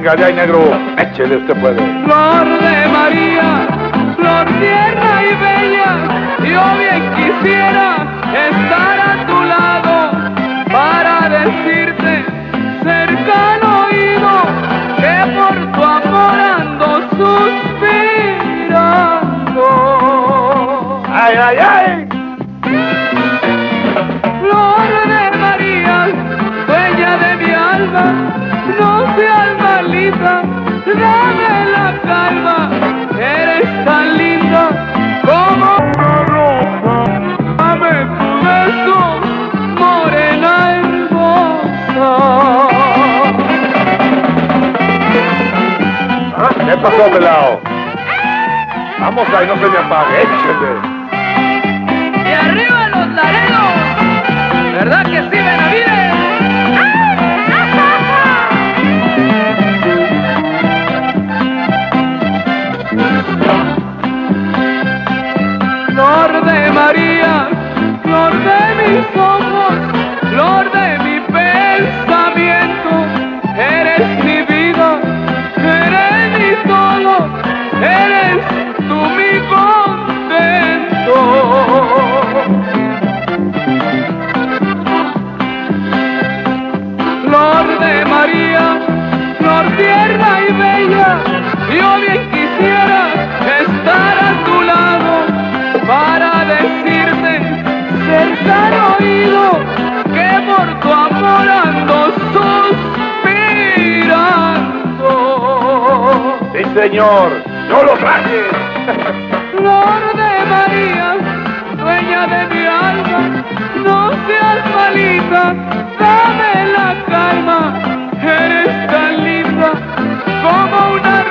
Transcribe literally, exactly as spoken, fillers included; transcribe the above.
Venga, ya, negro, échele, usted puede. Flor de María, flor tierna y bella, yo bien quisiera estar a tu lado para decirte cercano oído que por tu amor ando suspirando. ¡Ay, ay, ay! Flor de María, dueña de mi alma, no seas malita, dame la calma, eres tan linda como una rosa, dame tu beso, morena hermosa. ¿Ah? ¿Qué pasó, pelao? Vamos ahí, no se me apague, échele. Y arriba los Laredos, ¿verdad que sí, Benavides? Flor de María, flor de mis ojos, flor de mi pensamiento, eres mi vida, eres mi todo, eres tú mi contento. Flor de María, flor tierna y bella, yo bien quisiera estar a tu lado para decirte cercano oído que por tu amor ando suspirando. Sí, señor, no lo traje. Flor de María, dueña de mi alma, no seas malita, dame la calma, eres tan linda como una